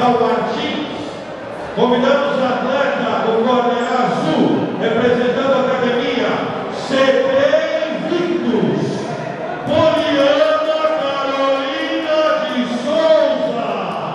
Cacau Martins. Convidamos o atleta do corner azul, representando a academia CT Invictus, Poliana Carolina de Souza.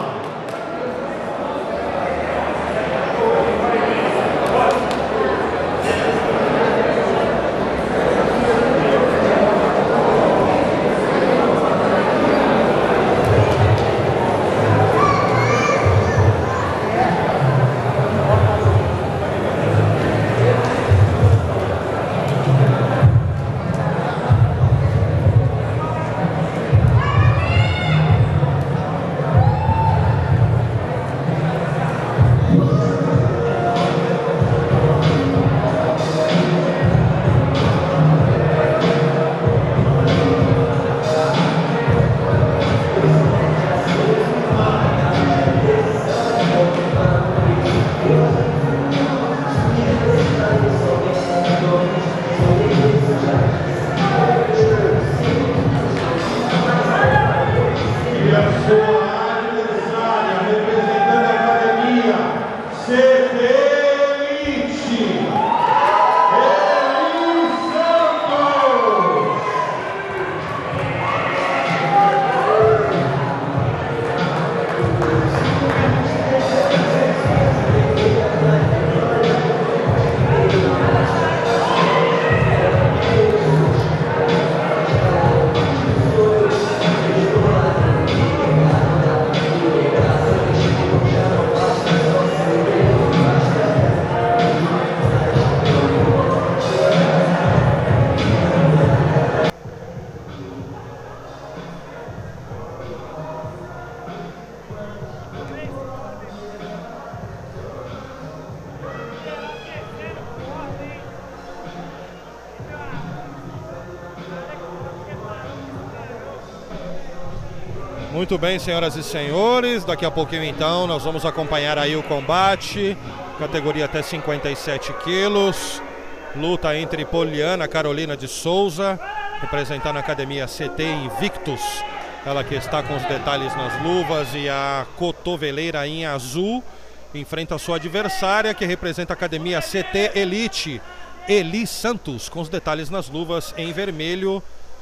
Muito bem, senhoras e senhores, daqui a pouquinho então nós vamos acompanhar aí o combate, categoria até 57 quilos, luta entre Poliana Carolina de Souza, representando a academia CT Invictus, ela que está com os detalhes nas luvas e a cotoveleira em azul, enfrenta a sua adversária que representa a academia CT Elite, Eli Santos, com os detalhes nas luvas em vermelho.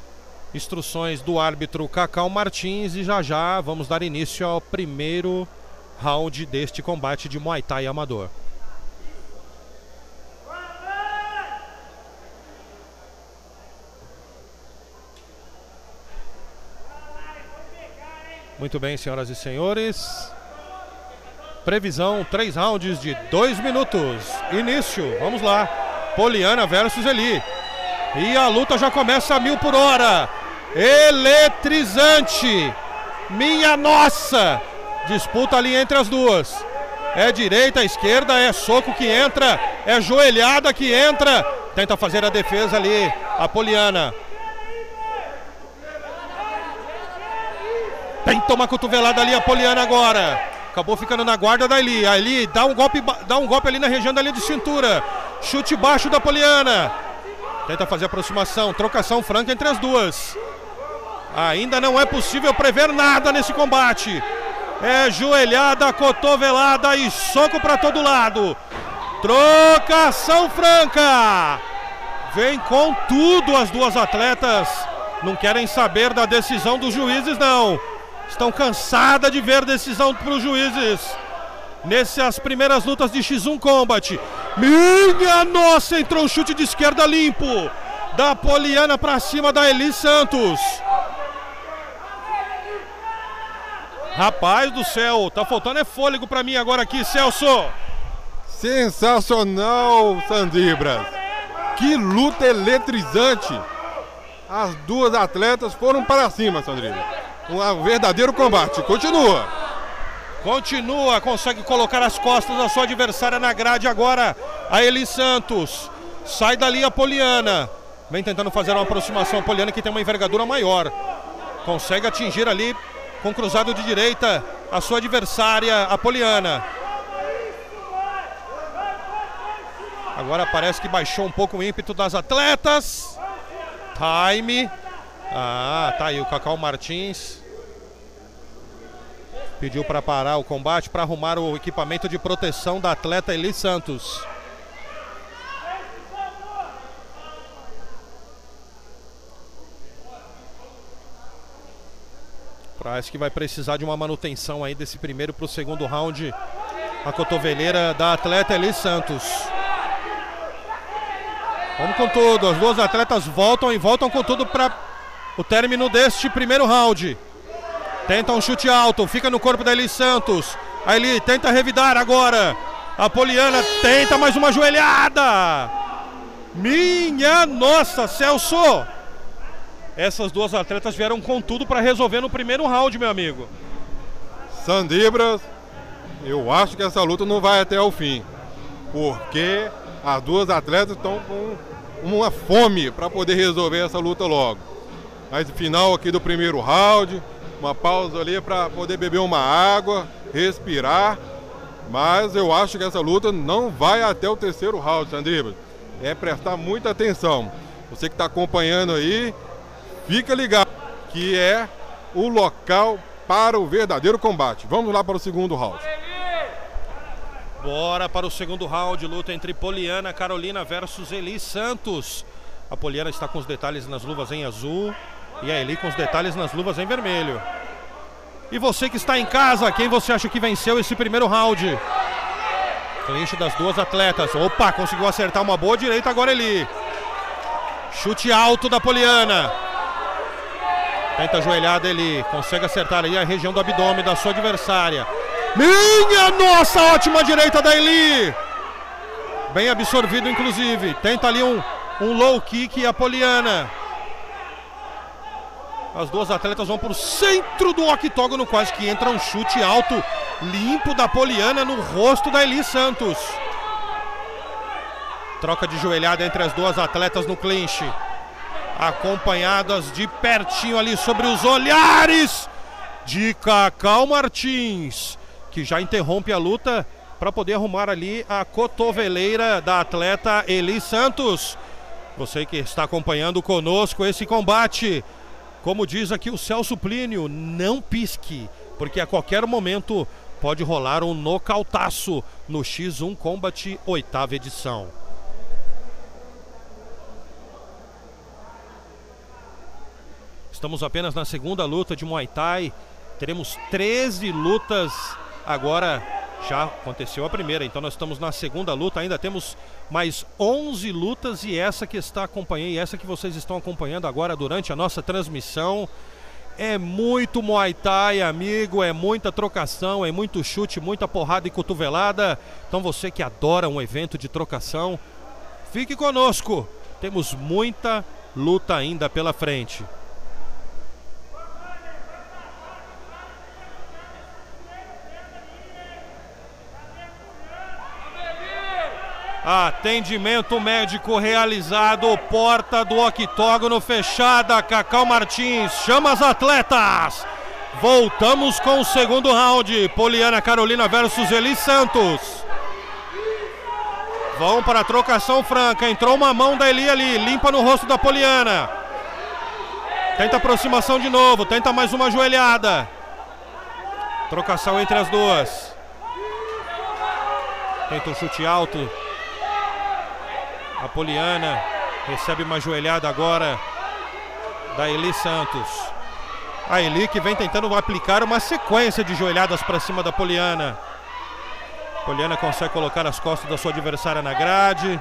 Instruções do árbitro Cacau Martins e já vamos dar início ao primeiro round deste combate de Muay Thai amador. Muito bem, senhoras e senhores. Previsão, 3 rounds de 2 minutos. Início, vamos lá. Poliana versus Eli. E a luta já começa a 1000 por hora. Eletrizante. Minha nossa. Disputa ali entre as duas. É direita, esquerda, é soco que entra, é joelhada que entra. Tenta fazer a defesa ali, a Poliana. Tenta uma cotovelada ali a Poliana agora. Acabou ficando na guarda da Eli. A Eli dá um golpe ali na região da linha de cintura. Chute baixo da Poliana. Tenta fazer aproximação, trocação franca entre as duas. Ainda não é possível prever nada nesse combate. É joelhada, cotovelada e soco para todo lado. Trocação franca. Vem com tudo as duas atletas. Não querem saber da decisão dos juízes, não. Estão cansadas de ver decisão para os juízes. Nessas primeiras lutas de X1 Combat. Minha nossa, entrou um chute de esquerda limpo. Da Poliana para cima da Eli Santos. Rapaz do céu, tá faltando é fôlego para mim agora aqui, Celso. Sensacional, Sandibras. Que luta eletrizante. As duas atletas foram para cima, Sandibras. Um verdadeiro combate. Continua. Continua, consegue colocar as costas da sua adversária na grade agora. A Eli Santos. Sai dali a Poliana. Vem tentando fazer uma aproximação. A Poliana que tem uma envergadura maior. Consegue atingir ali com cruzado de direita a sua adversária, a Poliana. Agora parece que baixou um pouco o ímpeto das atletas. Time. Ah, tá aí o Cacau Martins. Pediu para parar o combate para arrumar o equipamento de proteção da atleta Eli Santos. Parece que vai precisar de uma manutenção aí desse primeiro para o segundo round. A cotoveleira da atleta Eli Santos. Vamos com tudo. As duas atletas voltam e voltam com tudo para o término deste primeiro round. Tenta um chute alto. Fica no corpo da Eli Santos. A Eli tenta revidar agora. A Poliana tenta mais uma joelhada. Minha nossa, Celso! Essas duas atletas vieram com tudo para resolver no primeiro round, meu amigo. Sandibras, eu acho que essa luta não vai até o fim, porque as duas atletas estão com uma fome para poder resolver essa luta logo. Mas no final aqui do primeiro round, uma pausa ali para poder beber uma água, respirar. Mas eu acho que essa luta não vai até o terceiro round, Sandibras. É prestar muita atenção. Você que está acompanhando aí, fica ligado, que é o local para o verdadeiro combate. Vamos lá para o segundo round. Bora para o segundo round, luta entre Poliana Carolina versus Eli Santos. A Poliana está com os detalhes nas luvas em azul e a Eli com os detalhes nas luvas em vermelho. E você que está em casa, quem você acha que venceu esse primeiro round? Clinch das duas atletas. Opa, conseguiu acertar uma boa direita agora Eli. Chute alto da Poliana. Tenta a joelhada, ele consegue acertar aí a região do abdômen da sua adversária. Minha nossa, ótima direita da Eli. Bem absorvido, inclusive. Tenta ali um low kick a Poliana. As duas atletas vão para o centro do octógono, quase que entra um chute alto, limpo da Poliana no rosto da Eli Santos. Troca de joelhada entre as duas atletas no clinch. Acompanhadas de pertinho ali sobre os olhares de Cacau Martins, que já interrompe a luta para poder arrumar ali a cotoveleira da atleta Eli Santos. Você que está acompanhando conosco esse combate, como diz aqui o Celso Plínio, não pisque, porque a qualquer momento pode rolar um nocautaço no X1 Combat 8ª edição. Estamos apenas na segunda luta de Muay Thai. Teremos 13 lutas agora. Já aconteceu a primeira, então nós estamos na segunda luta. Ainda temos mais 11 lutas e essa que está acompanhando, e essa que vocês estão acompanhando agora durante a nossa transmissão. É muito Muay Thai, amigo, é muita trocação, é muito chute, muita porrada e cotovelada. Então você que adora um evento de trocação, fique conosco. Temos muita luta ainda pela frente. Atendimento médico realizado, porta do octógono fechada. Cacau Martins chama as atletas. Voltamos com o segundo round. Poliana Carolina versus Eli Santos. Vão para a trocação franca. Entrou uma mão da Eli ali, limpa no rosto da Poliana. Tenta aproximação de novo, tenta mais uma joelhada. Trocação entre as duas. Tenta um chute alto. A Poliana recebe uma joelhada agora da Eli Santos. A Eli que vem tentando aplicar uma sequência de joelhadas para cima da Poliana. A Poliana consegue colocar as costas da sua adversária na grade.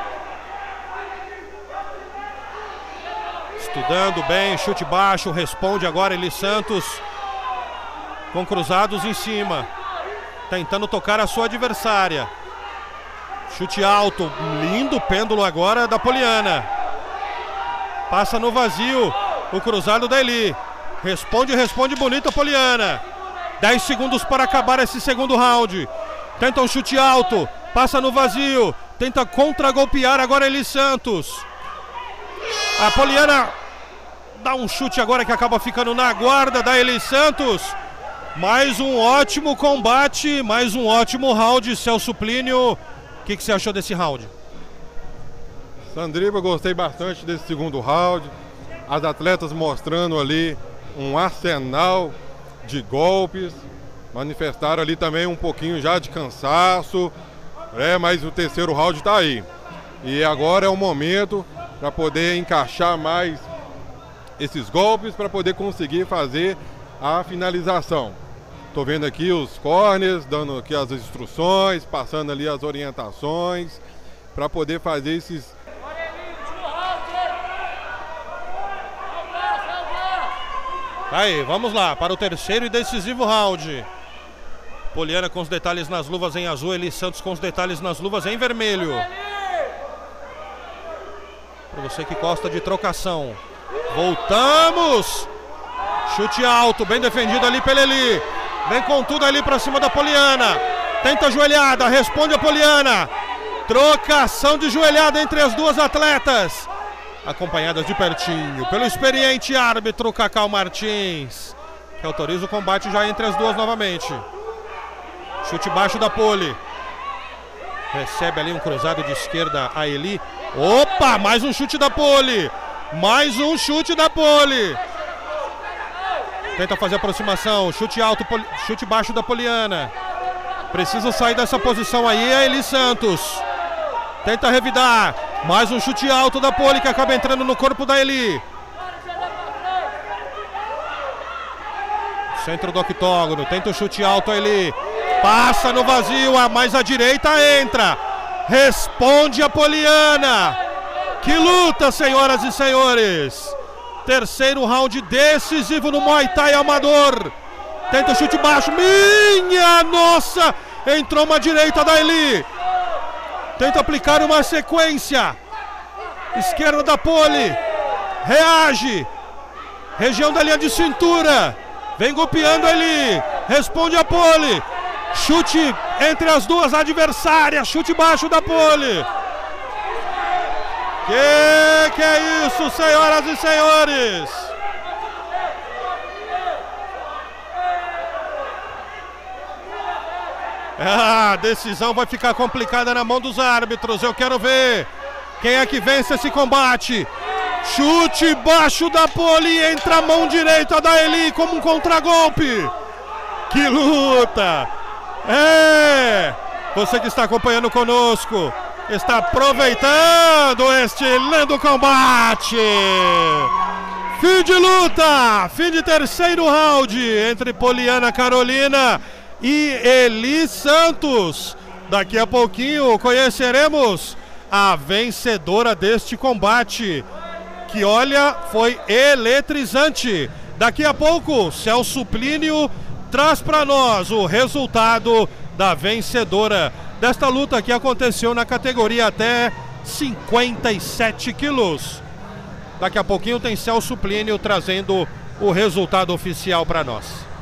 Estudando bem, chute baixo, responde agora Eli Santos. Com cruzados em cima. Tentando tocar a sua adversária. Chute alto, lindo pêndulo agora da Poliana. Passa no vazio, o cruzado da Eli. Responde bonito a Poliana. 10 segundos para acabar esse segundo round. Tenta um chute alto, passa no vazio. Tenta contra-golpear agora Eli Santos. A Poliana dá um chute agora que acaba ficando na guarda da Eli Santos. Mais um ótimo combate, mais um ótimo round, Celso Plínio. O que você achou desse round? Sandriba, gostei bastante desse segundo round. As atletas mostrando ali um arsenal de golpes. manifestaram ali também um pouquinho já de cansaço, mas o terceiro round está aí. E agora é o momento para poder encaixar mais esses golpes, para poder conseguir fazer a finalização. Estou vendo aqui os corners, dando aqui as instruções, passando ali as orientações, para poder fazer esses... Aí, vamos lá, para o terceiro e decisivo round. Poliana com os detalhes nas luvas em azul, Eli Santos com os detalhes nas luvas em vermelho. Para você que gosta de trocação. Voltamos! Chute alto, bem defendido ali pela Eli. Vem com tudo ali para cima da Poliana. Tenta a joelhada, responde a Poliana. Trocação de joelhada entre as duas atletas, acompanhadas de pertinho pelo experiente árbitro Cacau Martins, que autoriza o combate já entre as duas novamente. Chute baixo da Poli. Recebe ali um cruzado de esquerda a Eli. Opa, mais um chute da Poli. Mais um chute da Poli. Tenta fazer aproximação, chute alto, chute baixo da Poliana. Precisa sair dessa posição aí a Eli Santos. Tenta revidar. Mais um chute alto da Poli que acaba entrando no corpo da Eli. Centro do octógono. Tenta o chute alto a Eli. Passa no vazio, mas a direita entra. Responde a Poliana. Que luta, senhoras e senhores. Terceiro round decisivo no Muay Thai amador. Tenta o chute baixo. Minha nossa! Entrou uma direita da Eli. Tenta aplicar uma sequência. Esquerda da Poli. Reage. Região da linha de cintura. Vem golpeando ali. Responde a Poli. Chute entre as duas adversárias. Chute baixo da Poli. Que é isso, senhoras e senhores? A decisão vai ficar complicada na mão dos árbitros. Eu quero ver quem é que vence esse combate. Chute baixo da Poli, entra a mão direita da Eli como um contragolpe. Que luta! Você que está acompanhando conosco, está aproveitando este lindo combate. Fim de luta, fim de terceiro round entre Poliana Carolina e Eli Santos. Daqui a pouquinho conheceremos a vencedora deste combate, que olha, foi eletrizante. Daqui a pouco, Celso Plínio traz para nós o resultado da vencedora desta luta que aconteceu na categoria até 57 quilos. Daqui a pouquinho tem Celso Plínio trazendo o resultado oficial para nós.